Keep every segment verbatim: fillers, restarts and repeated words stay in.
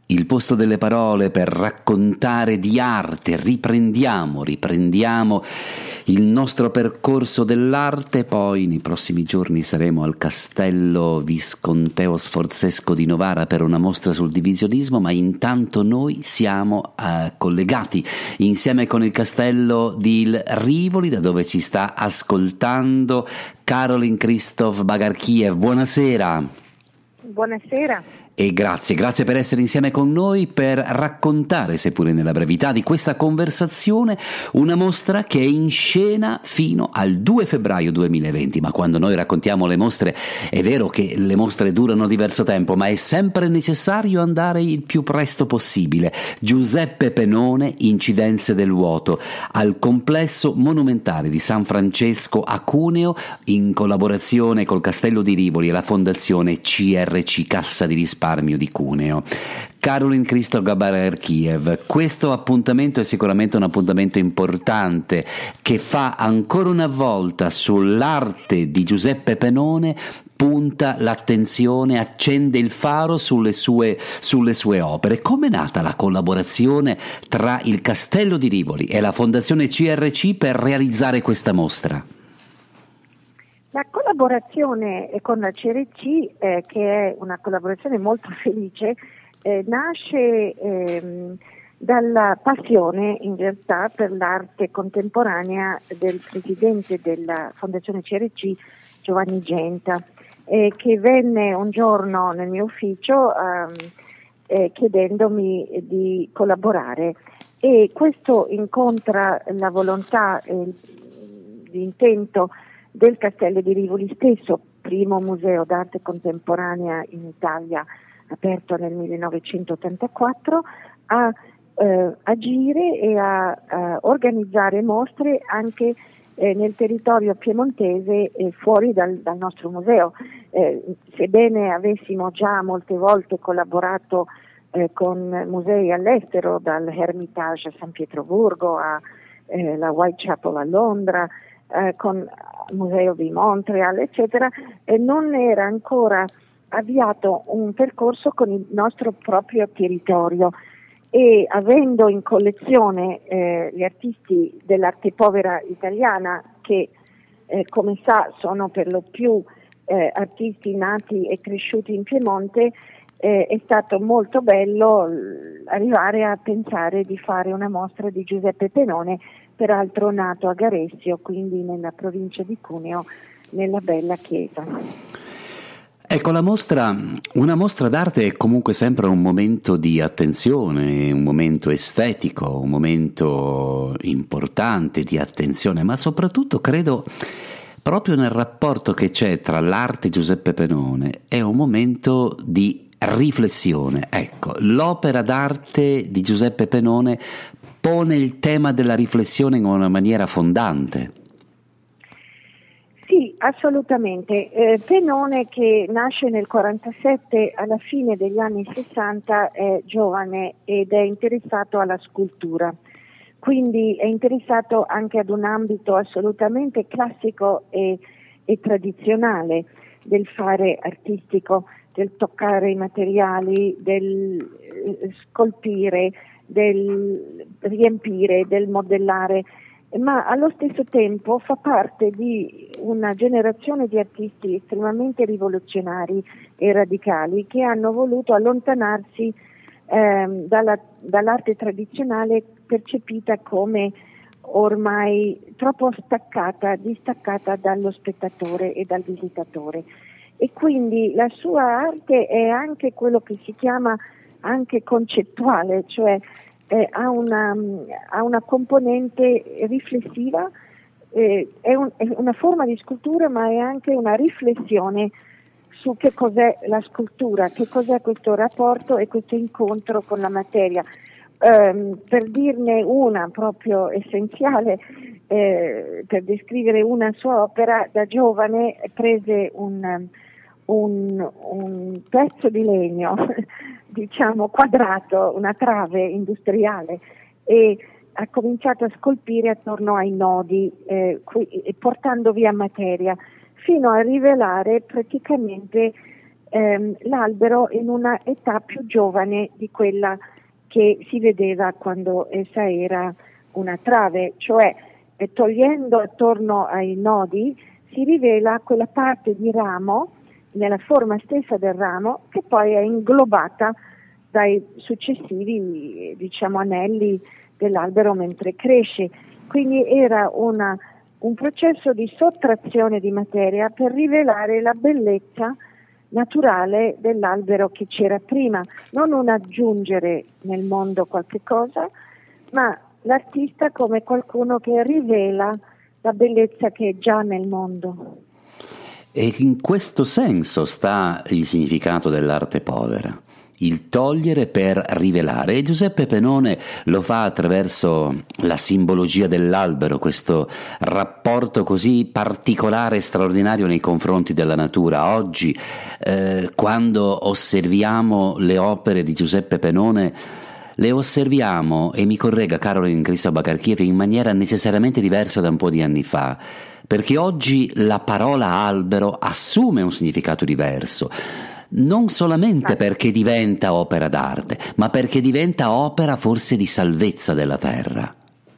Il posto delle parole per raccontare di arte. Riprendiamo, riprendiamo il nostro percorso dell'arte, poi nei prossimi giorni saremo al Castello Visconteo Sforzesco di Novara per una mostra sul divisionismo, ma intanto noi siamo eh, collegati insieme con il Castello di Rivoli, da dove ci sta ascoltando Karolin Krzysztof Bagarkiev. Buonasera. Buonasera. E grazie, grazie per essere insieme con noi per raccontare, seppure nella brevità di questa conversazione, una mostra che è in scena fino al due febbraio duemilaventi. Ma quando noi raccontiamo le mostre, è vero che le mostre durano diverso tempo, ma è sempre necessario andare il più presto possibile. Giuseppe Penone, Incidenze del vuoto, al complesso monumentale di San Francesco a Cuneo, in collaborazione col Castello di Rivoli e la Fondazione C R C Cassa di Risparmio di Cuneo. Karolin Krzysztof Bagarkiev, questo appuntamento è sicuramente un appuntamento importante che fa ancora una volta sull'arte di Giuseppe Penone, punta l'attenzione, accende il faro sulle sue, sulle sue opere. Com'è nata la collaborazione tra il Castello di Rivoli e la Fondazione C R C per realizzare questa mostra? La collaborazione con la C R C, eh, che è una collaborazione molto felice, eh, nasce ehm, dalla passione in realtà per l'arte contemporanea del presidente della Fondazione C R C, Giovanni Genta, eh, che venne un giorno nel mio ufficio ehm, eh, chiedendomi di collaborare, e questo incontra la volontà e l'intento del Castello di Rivoli stesso, primo museo d'arte contemporanea in Italia aperto nel millenovecentottantaquattro, a eh, agire e a, a organizzare mostre anche eh, nel territorio piemontese e fuori dal, dal nostro museo. Eh, sebbene avessimo già molte volte collaborato eh, con musei all'estero, dal Hermitage a San Pietroburgo alla eh, Whitechapel a Londra, eh, con Museo di Montreal, eccetera, e non era ancora avviato un percorso con il nostro proprio territorio, e avendo in collezione eh, gli artisti dell'arte povera italiana, che eh, come sa sono per lo più eh, artisti nati e cresciuti in Piemonte, eh, è stato molto bello arrivare a pensare di fare una mostra di Giuseppe Penone, peraltro nato a Garessio, quindi nella provincia di Cuneo, nella bella chiesa. Ecco, la mostra, una mostra d'arte è comunque sempre un momento di attenzione, un momento estetico, un momento importante di attenzione, ma soprattutto credo proprio nel rapporto che c'è tra l'arte e Giuseppe Penone è un momento di riflessione. Ecco, l'opera d'arte di Giuseppe Penone pone il tema della riflessione in una maniera fondante. Sì, assolutamente. Eh, Penone, che nasce nel quarantasette, alla fine degli anni sessanta, è giovane ed è interessato alla scultura, quindi è interessato anche ad un ambito assolutamente classico e, e tradizionale del fare artistico, del toccare i materiali, del eh, scolpire, del riempire, del modellare, ma allo stesso tempo fa parte di una generazione di artisti estremamente rivoluzionari e radicali che hanno voluto allontanarsi ehm, dalla, dall'arte tradizionale, percepita come ormai troppo staccata, distaccata dallo spettatore e dal visitatore. E quindi la sua arte è anche quello che si chiama anche concettuale, cioè eh, ha, una, ha una componente riflessiva, eh, è, un, è una forma di scultura, ma è anche una riflessione su che cos'è la scultura, che cos'è questo rapporto e questo incontro con la materia. Um, per dirne una proprio essenziale, eh, per descrivere una sua opera, da giovane prese un, un, un pezzo di legno diciamo quadrato, una trave industriale, e ha cominciato a scolpire attorno ai nodi, eh, qui, portando via materia, fino a rivelare praticamente ehm, l'albero in una età più giovane di quella che si vedeva quando essa era una trave, cioè eh, togliendo attorno ai nodi si rivela quella parte di ramo, nella forma stessa del ramo, che poi è inglobata dai successivi, diciamo, anelli dell'albero mentre cresce. Quindi era una, un processo di sottrazione di materia per rivelare la bellezza naturale dell'albero che c'era prima, non un aggiungere nel mondo qualche cosa, ma l'artista come qualcuno che rivela la bellezza che è già nel mondo. E in questo senso sta il significato dell'arte povera, il togliere per rivelare. E Giuseppe Penone lo fa attraverso la simbologia dell'albero, questo rapporto così particolare e straordinario nei confronti della natura. Oggi, eh, quando osserviamo le opere di Giuseppe Penone, le osserviamo, e mi corregga Caroline Christo-Abakarkiev, in maniera necessariamente diversa da un po' di anni fa, perché oggi la parola albero assume un significato diverso, non solamente perché diventa opera d'arte, ma perché diventa opera forse di salvezza della terra.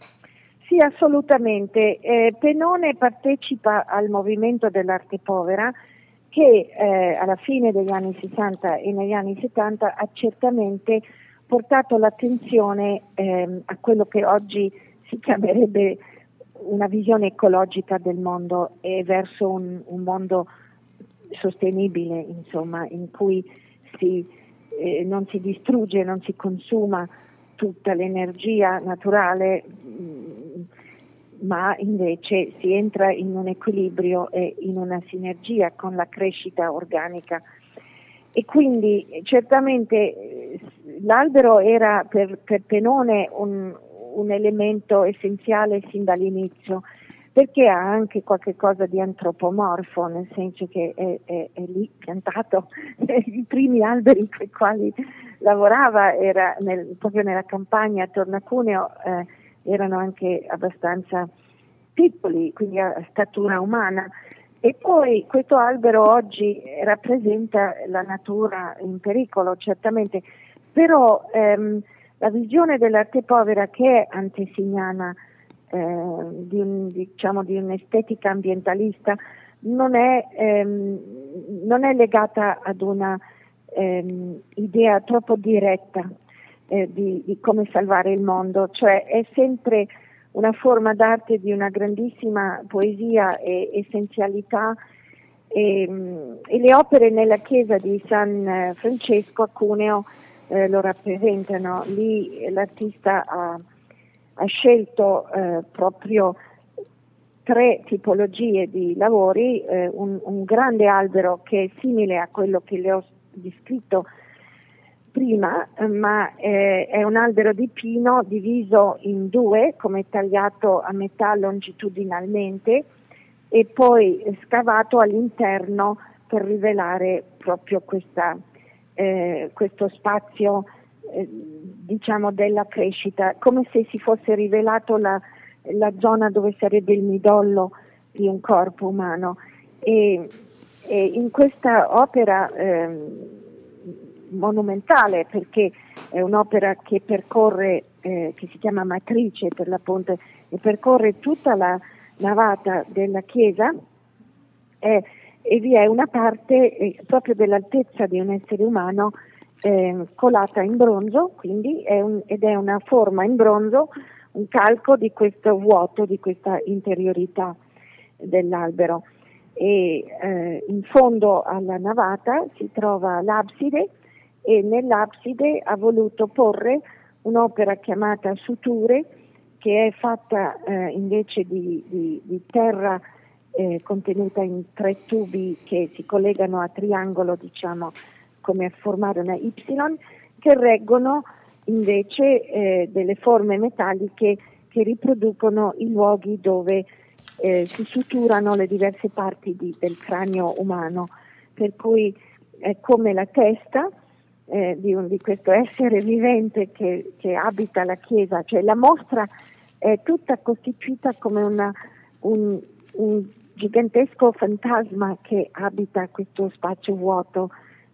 Sì, assolutamente. Eh, Penone partecipa al movimento dell'arte povera che eh, alla fine degli anni sessanta e negli anni settanta ha certamente portato l'attenzione ehm, a quello che oggi si chiamerebbe una visione ecologica del mondo e verso un, un mondo sostenibile, insomma, in cui si, eh, non si distrugge, non si consuma tutta l'energia naturale, mh, ma invece si entra in un equilibrio e in una sinergia con la crescita organica. E quindi certamente l'albero era per, per Penone un, un elemento essenziale sin dall'inizio, perché ha anche qualche cosa di antropomorfo, nel senso che è, è, è lì piantato. I primi alberi con i quali lavorava era nel, proprio nella campagna attorno a Cuneo, eh, erano anche abbastanza piccoli, quindi a statura umana. E poi questo albero oggi rappresenta la natura in pericolo, certamente, però ehm, la visione dell'arte povera, che è antesignana eh, di, un, diciamo, di un'estetica ambientalista, non è, ehm, non è legata ad una ehm, idea troppo diretta eh, di, di come salvare il mondo, cioè è sempre una forma d'arte di una grandissima poesia e essenzialità, e, e le opere nella chiesa di San Francesco a Cuneo eh, lo rappresentano. Lì l'artista ha, ha scelto eh, proprio tre tipologie di lavori, eh, un, un grande albero che è simile a quello che le ho descritto prima, ma eh, è un albero di pino diviso in due, come tagliato a metà longitudinalmente e poi scavato all'interno per rivelare proprio questa, eh, questo spazio eh, diciamo della crescita, come se si fosse rivelato la, la zona dove sarebbe il midollo di un corpo umano. E, e in questa opera eh, monumentale, perché è un'opera che percorre, eh, che si chiama Matrice per l'appunto, e percorre tutta la navata della chiesa, eh, e vi è una parte eh, proprio dell'altezza di un essere umano eh, colata in bronzo, quindi è un, ed è una forma in bronzo, un calco di questo vuoto, di questa interiorità dell'albero. E eh, in fondo alla navata si trova l'abside, e nell'abside ha voluto porre un'opera chiamata Suture, che è fatta eh, invece di, di, di terra eh, contenuta in tre tubi che si collegano a triangolo, diciamo, come a formare una Y, che reggono invece eh, delle forme metalliche che riproducono i luoghi dove eh, si suturano le diverse parti di, del cranio umano, per cui è come la testa Eh, di, un, di questo essere vivente che, che abita la chiesa, cioè la mostra è tutta costituita come una, un, un gigantesco fantasma che abita questo spazio vuoto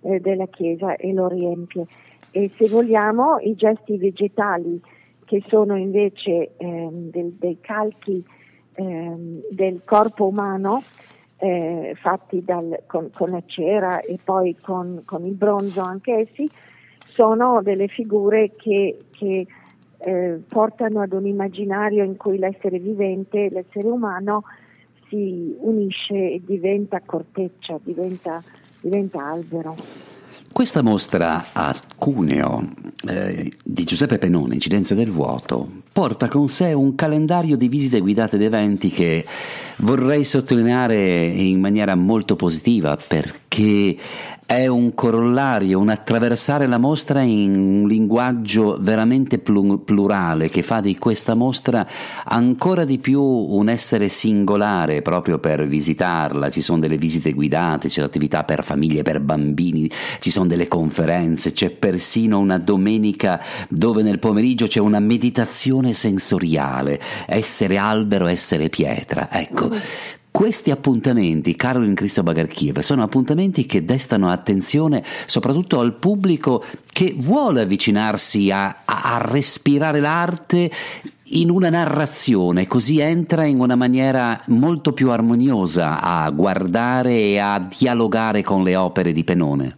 eh, della chiesa e lo riempie. E se vogliamo i gesti vegetali, che sono invece ehm, del, dei calchi ehm, del corpo umano, eh, fatti dal, con, con la cera e poi con, con il bronzo anch'essi, sono delle figure che, che eh, portano ad un immaginario in cui l'essere vivente, l'essere umano, si unisce e diventa corteccia, diventa, diventa albero. Questa mostra a Cuneo eh, di Giuseppe Pennone, Incidenze del vuoto, porta con sé un calendario di visite guidate ed eventi che vorrei sottolineare in maniera molto positiva, perché è un corollario, un attraversare la mostra in un linguaggio veramente plurale, che fa di questa mostra ancora di più un essere singolare proprio per visitarla. Ci sono delle visite guidate, c'è attività per famiglie, per bambini, ci sono delle conferenze, c'è persino una domenica dove nel pomeriggio c'è una meditazione sensoriale, essere albero, essere pietra. Ecco, questi appuntamenti, Karolin Christo Bagarkiev, sono appuntamenti che destano attenzione soprattutto al pubblico che vuole avvicinarsi a, a, a respirare l'arte in una narrazione, così entra in una maniera molto più armoniosa a guardare e a dialogare con le opere di Pennone.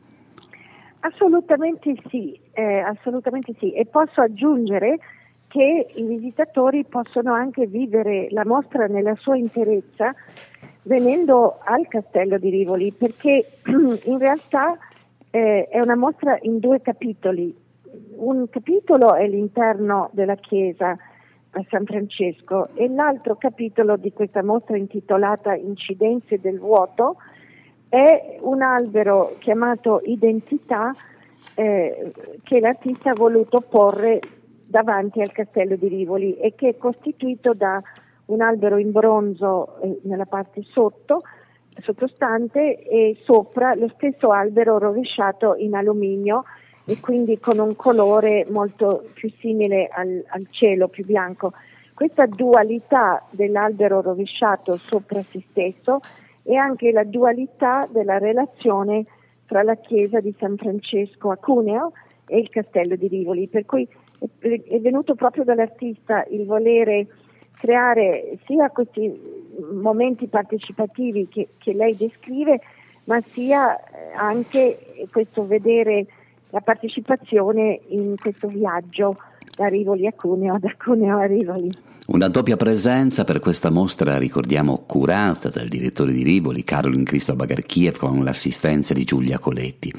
Assolutamente sì, eh, assolutamente sì. E posso aggiungere che i visitatori possono anche vivere la mostra nella sua interezza venendo al Castello di Rivoli, perché in realtà eh, è una mostra in due capitoli. Un capitolo è l'interno della chiesa a San Francesco e l'altro capitolo di questa mostra, intitolata Incidenze del vuoto, è un albero chiamato Identità eh, che l'artista ha voluto porre davanti al Castello di Rivoli e che è costituito da un albero in bronzo eh, nella parte sotto, sottostante, e sopra lo stesso albero rovesciato in alluminio e quindi con un colore molto più simile al, al cielo, più bianco. Questa dualità dell'albero rovesciato sopra se stesso e anche la dualità della relazione tra la chiesa di San Francesco a Cuneo e il Castello di Rivoli, per cui è venuto proprio dall'artista il volere creare sia questi momenti partecipativi che, che lei descrive, ma sia anche questo vedere la partecipazione in questo viaggio da Rivoli a Cuneo, da Cuneo a Rivoli. Una doppia presenza per questa mostra, ricordiamo, curata dal direttore di Rivoli, Karolin Christo Bagarkiev, con l'assistenza di Giulia Coletti.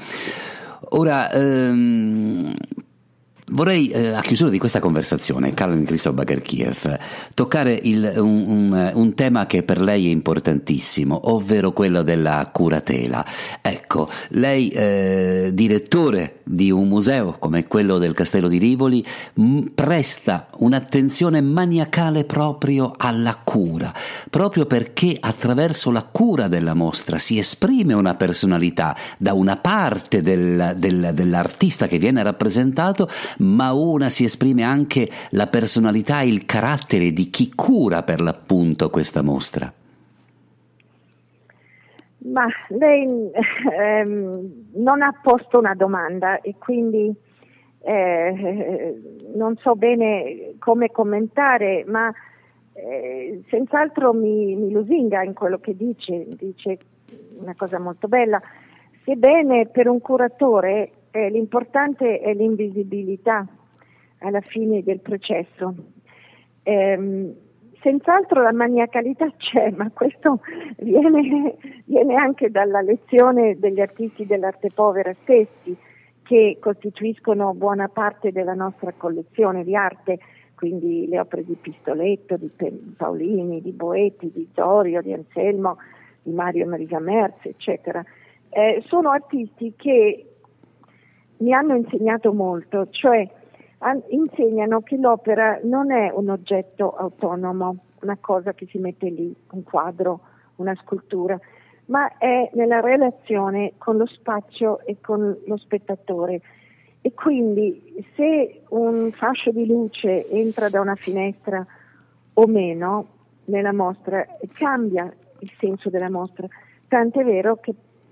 Ora, ehm, vorrei, eh, a chiusura di questa conversazione, Karolin Christo Bagarkiev, toccare il, un, un, un tema che per lei è importantissimo, ovvero quello della curatela. Ecco, lei, eh, direttore di un museo come quello del Castello di Rivoli, m- presta un'attenzione maniacale proprio alla cura, proprio perché attraverso la cura della mostra si esprime una personalità da una parte del, del, dell'artista che viene rappresentato, ma una si esprime anche la personalità e il carattere di chi cura per l'appunto questa mostra. Ma lei ehm, non ha posto una domanda e quindi eh, non so bene come commentare, ma eh, senz'altro mi, mi lusinga in quello che dice, dice una cosa molto bella. Sebbene per un curatore eh, l'importante è l'invisibilità alla fine del processo. Ehm, Senz'altro la maniacalità c'è, ma questo viene, viene anche dalla lezione degli artisti dell'arte povera stessi, che costituiscono buona parte della nostra collezione di arte, quindi le opere di Pistoletto, di Paolini, di Boetti, di Zorio, di Anselmo, di Mario e Marisa Merz, eccetera. Eh, sono artisti che mi hanno insegnato molto, cioè insegnano che l'opera non è un oggetto autonomo, una cosa che si mette lì, un quadro, una scultura, ma è nella relazione con lo spazio e con lo spettatore. E quindi se un fascio di luce entra da una finestra o meno nella mostra, cambia il senso della mostra, tant'è vero che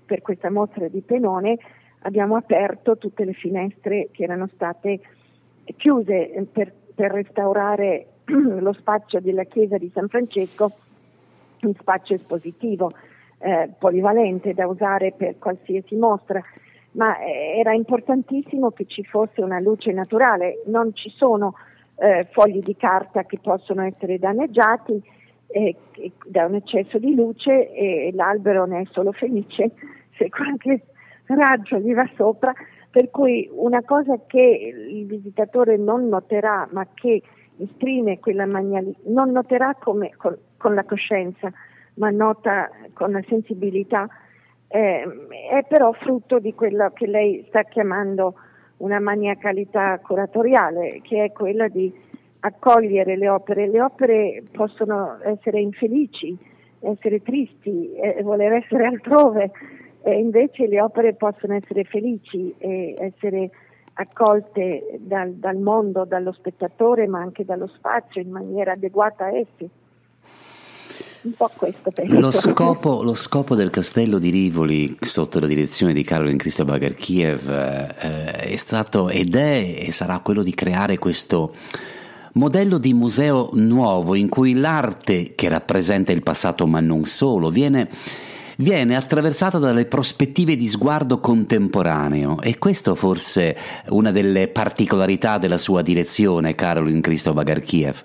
per questa mostra di Penone abbiamo aperto tutte le finestre che erano state chiuse per, per restaurare lo spazio della chiesa di San Francesco, un spazio espositivo eh, polivalente da usare per qualsiasi mostra, ma eh, era importantissimo che ci fosse una luce naturale. Non ci sono eh, fogli di carta che possono essere danneggiati eh, da un eccesso di luce, e l'albero ne è solo felice se qualche raggio gli va sopra, per cui una cosa che il visitatore non noterà, ma che esprime quella magnanimità, non noterà come, con, con la coscienza, ma nota con la sensibilità, eh, è però frutto di quello che lei sta chiamando una maniacalità curatoriale, che è quella di accogliere le opere. Le opere possono essere infelici, essere tristi, eh, voler essere altrove, e invece le opere possono essere felici e essere accolte dal, dal mondo, dallo spettatore, ma anche dallo spazio in maniera adeguata a essi. Un po' questo penso. Lo scopo, lo scopo del Castello di Rivoli sotto la direzione di Caroline Christo-Bagarkiev eh, è stato ed è e sarà quello di creare questo modello di museo nuovo in cui l'arte, che rappresenta il passato ma non solo, viene viene attraversata dalle prospettive di sguardo contemporaneo, e questo forse è una delle particolarità della sua direzione, Caroline Christo-Bagarkiev.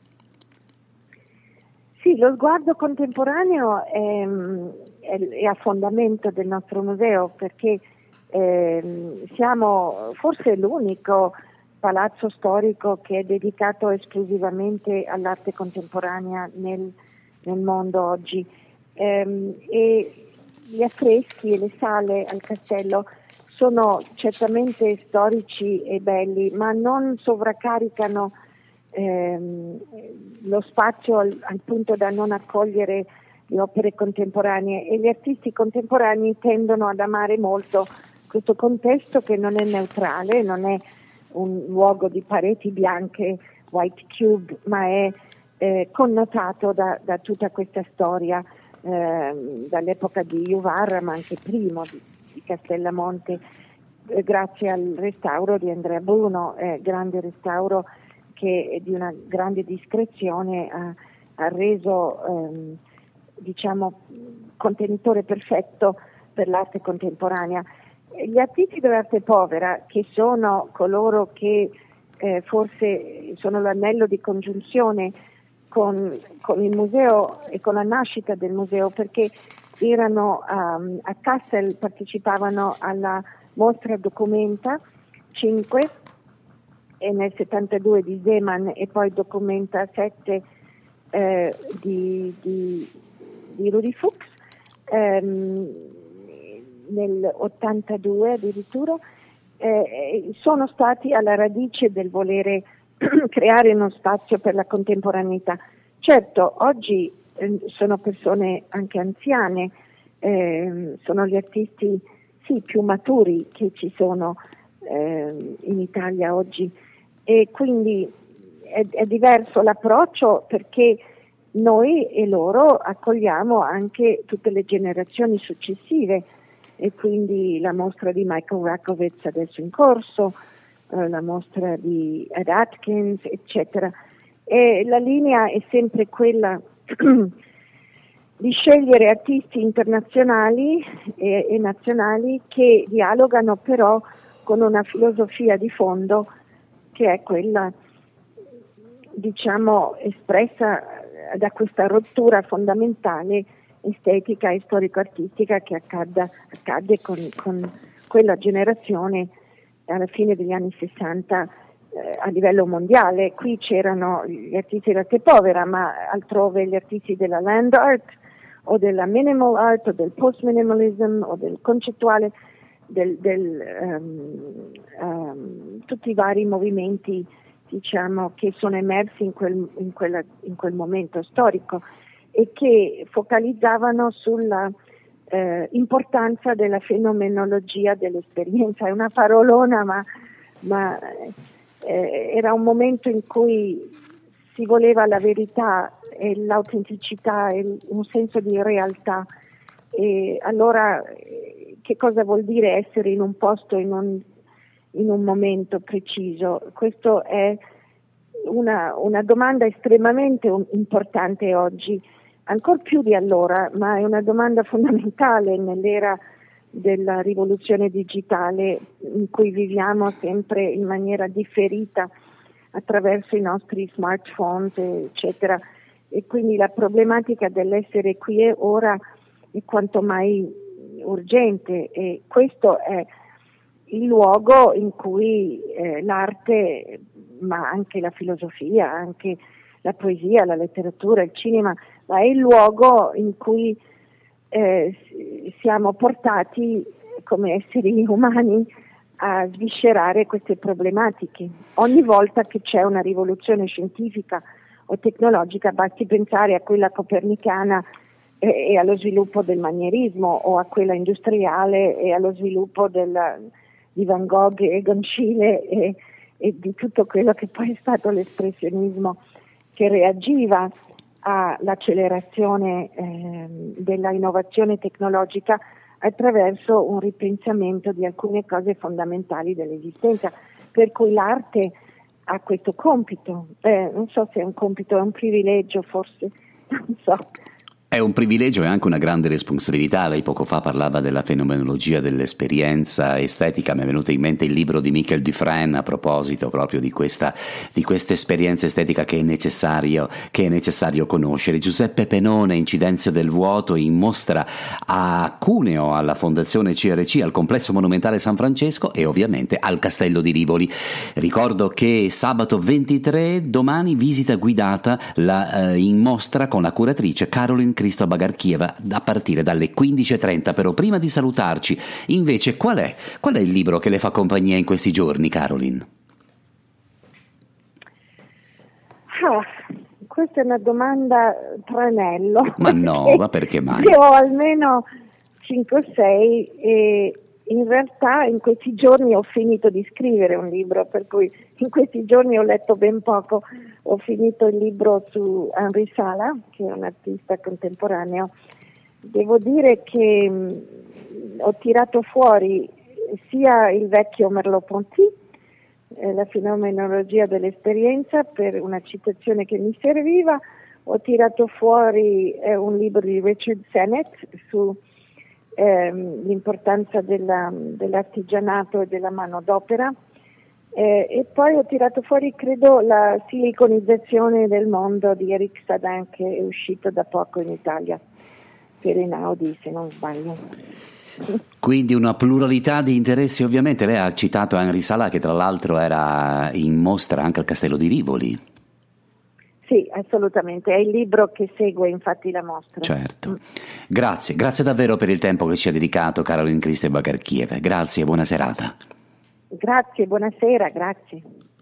Sì, lo sguardo contemporaneo è, è, è a fondamento del nostro museo, perché eh, siamo forse l'unico palazzo storico che è dedicato esclusivamente all'arte contemporanea nel, nel mondo oggi. Um, e gli affreschi e le sale al castello sono certamente storici e belli, ma non sovraccaricano ehm, lo spazio al, al punto da non accogliere le opere contemporanee, e gli artisti contemporanei tendono ad amare molto questo contesto, che non è neutrale, non è un luogo di pareti bianche, white cube, ma è eh, connotato da, da tutta questa storia, Eh, dall'epoca di Juvarra, ma anche prima di, di Castellamonte, eh, grazie al restauro di Andrea Bruno, eh, grande restauro che di una grande discrezione ha, ha reso ehm, diciamo contenitore perfetto per l'arte contemporanea. Gli artisti dell'arte povera, che sono coloro che eh, forse sono l'anello di congiunzione Con, con il museo e con la nascita del museo, perché erano um, a Kassel, partecipavano alla mostra Documenta cinque e nel settantadue di Zeman, e poi Documenta sette eh, di, di, di Rudi Fuchs, ehm, nel ottantadue addirittura, eh, sono stati alla radice del volere creare uno spazio per la contemporaneità. Certo, oggi eh, sono persone anche anziane, eh, sono gli artisti sì, più maturi che ci sono eh, in Italia oggi, e quindi è, è diverso l'approccio, perché noi e loro accogliamo anche tutte le generazioni successive, e quindi la mostra di Michael Rakovitz adesso in corso, la mostra di Ed Atkins, eccetera. E la linea è sempre quella di scegliere artisti internazionali e, e nazionali che dialogano però con una filosofia di fondo, che è quella, diciamo, espressa da questa rottura fondamentale estetica e storico-artistica che accadda, accadde con, con quella generazione alla fine degli anni sessanta eh, a livello mondiale. Qui c'erano gli artisti dell'arte povera, ma altrove gli artisti della land art o della minimal art o del post minimalism o del concettuale, del, del, um, um, tutti i vari movimenti, diciamo, che sono emersi in quel, in quella, in quel momento storico, e che focalizzavano sulla Eh, importanza della fenomenologia dell'esperienza. È una parolona, ma, ma eh, era un momento in cui si voleva la verità e l'autenticità e un senso di realtà, E allora che cosa vuol dire essere in un posto, in un, in un momento preciso? Questo è una, una domanda estremamente importante oggi, ancor più di allora, ma è una domanda fondamentale nell'era della rivoluzione digitale in cui viviamo sempre in maniera differita attraverso i nostri smartphone, eccetera. E quindi la problematica dell'essere qui e ora è quanto mai urgente, e questo è il luogo in cui eh, l'arte, ma anche la filosofia, anche la poesia, la letteratura, il cinema, ma è il luogo in cui eh, siamo portati come esseri umani a sviscerare queste problematiche. Ogni volta che c'è una rivoluzione scientifica o tecnologica, basti pensare a quella copernicana e allo sviluppo del manierismo, o a quella industriale e allo sviluppo del, di Van Gogh e Gonscile e, e di tutto quello che poi è stato l'espressionismo, che reagiva all'accelerazione eh, della innovazione tecnologica attraverso un ripensamento di alcune cose fondamentali dell'esistenza, per cui l'arte ha questo compito, eh, non so se è un compito, è un privilegio forse, non so. È un privilegio e anche una grande responsabilità. Lei poco fa parlava della fenomenologia dell'esperienza estetica. Mi è venuto in mente il libro di Michel Dufresne a proposito proprio di questa di questa esperienza estetica che è necessario che è necessario conoscere. Giuseppe Penone, Incidenze del vuoto, in mostra a Cuneo, alla Fondazione C R C, al Complesso Monumentale San Francesco e ovviamente al Castello di Rivoli. Ricordo che sabato ventitré, domani, visita guidata la, eh, in mostra con la curatrice Caroline Cristo Bagarchieva a partire dalle quindici e trenta. Però prima di salutarci, invece, qual è qual è il libro che le fa compagnia in questi giorni, Caroline? Ah, questa è una domanda tranello. Ma no, ma perché mai? Io ho almeno cinque o sei e in realtà in questi giorni ho finito di scrivere un libro, per cui in questi giorni ho letto ben poco. Ho finito il libro su Henri Sala, che è un artista contemporaneo. Devo dire che mh, ho tirato fuori sia il vecchio Merleau-Ponty, eh, la fenomenologia dell'esperienza, per una citazione che mi serviva. Ho tirato fuori eh, un libro di Richard Sennett su ehm, l'importanza della, dell'artigianato e della manodopera. Eh, e poi ho tirato fuori, credo, la siliconizzazione del mondo di Eric Sadin, che è uscito da poco in Italia per Einaudi, se non sbaglio. Quindi una pluralità di interessi. Ovviamente lei ha citato Henri Sala, che tra l'altro era in mostra anche al Castello di Rivoli. Sì, assolutamente, è il libro che segue infatti la mostra. Certo. Mm. Grazie, grazie davvero per il tempo che ci ha dedicato Caroline Cristo Bagarchieva. Grazie e buona serata. Grazie, buonasera, grazie.